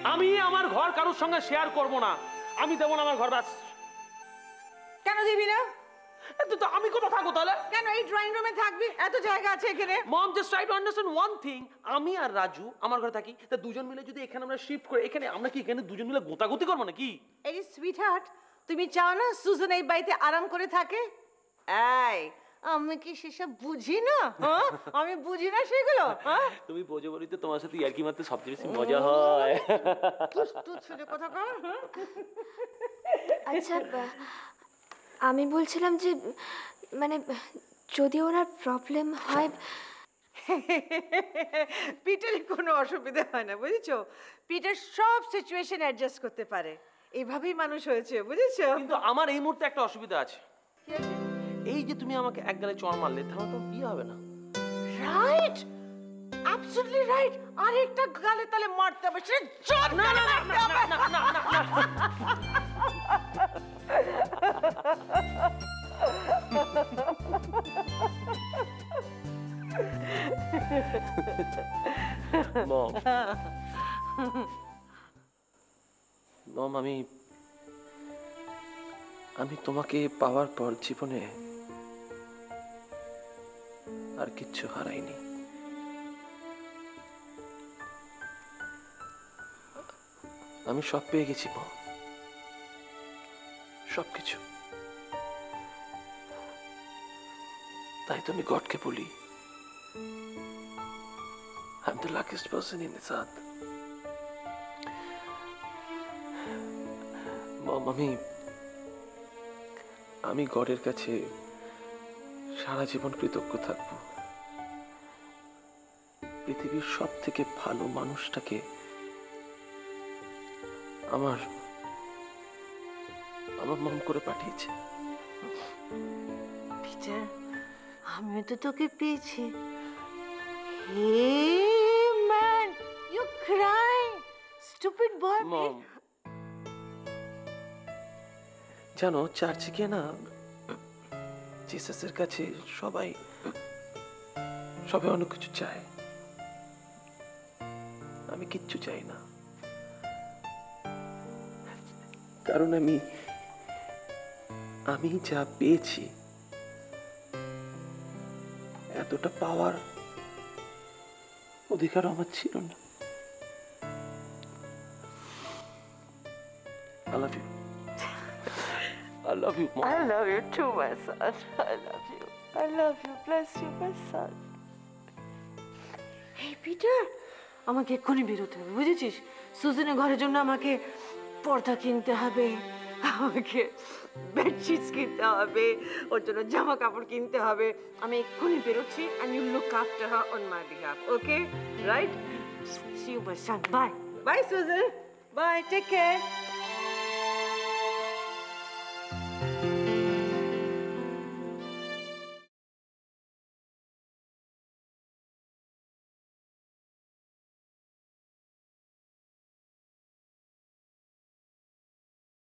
আমি আমার ঘর কারোর সঙ্গে শেয়ার করব না, আমি দেবো না আমার ঘর। ব্যাস। কেন দিবি না? তো আমি কোথায় থাকবো তাহলে? কেন এই ড্রয়িং রুমে থাকবি? এত জায়গা আছে এখানে। Mom just try to understand one thing, আমি আর রাজু আমার ঘরে থাকি, তা দুজন মিলে যদি এখানে আমরা শিফট করে, এখানে আমরা কি এখানে দুজন মিলে গোতাগুতি করবো নাকি? এই সুইটহার্ট, তুমি চাও না সুজন এই বাড়িতে আরাম করে থাকে? এই আমি কি সেসব বুঝি না? আমি বুঝি না সেগুলো। তুমি বোঝো বলি তো তোমার সাথে ইয়ার্কি মারতে সবচেয়ে বেশি মজা হয়। তুই ছেলে কথা কর। আচ্ছা, আমি বলছিলাম যে মানে যদি ওনার প্রবলেম হয়। পিটারের কোনো অসুবিধা হয় না, বুঝেছো? পিটার সব সিচুয়েশন অ্যাডজাস্ট করতে পারে, এইভাবেই মানুষ হয়েছে, বুঝেছো? কিন্তু আমার এই মুহূর্তে একটা অসুবিধা আছে। এই যে তুমি আমাকে এক গালে চড় মারলে, তাহলে তো বিয়ে হবে না। Right, absolutely right. আর একটা গালে তাহলে মারতে হবে, সে জোর না না না না না না না না। মম, মম, আমি তোমাকে পাওয়ার পর জীবনে আর কিচ্ছু হারাইনি। আমি সব পেয়ে গেছি মম, সবকিছু। তাই তো আমি গডকে বলি, I'm the luckiest person in this earth. মম, আমি গডের কাছে সারা জীবন কৃতজ্ঞ থাকব। পৃথিবীর সব থেকে ভালো মানুষটাকে আমার মম করে পাঠিয়েছে। পিটার, আমিও তো তোকে পেয়েছি। Hey man, you cry, stupid boy. Mom, জানো চার্চে গিয়ে না জিসাসের কাছে সবাই অনেক কিছু চায়, আমি কিচ্ছু চাই না। কারণ আমি যা পেয়েছি, এতটা পাওয়ার অধিকার আমার ছিল না। I love you. I love you, Mom. I love you too, my son. I love you. I love you. Bless you, my son. Hey, Peter, আমাকে এক্ষুনি বেরোতে হবে, বুঝেছিস? সুজনের ঘরের জন্য আমাকে পর্দা কিনতে হবে, আমাকে বেডশিটস কিনতে হবে, ওর জন্য জামা কাপড় কিনতে হবে। আমি এক্ষুনি বেরোচ্ছি, and you look after her on my behalf, okay? Right? See you, my son. Bye. Bye, Susan. Bye. Take care.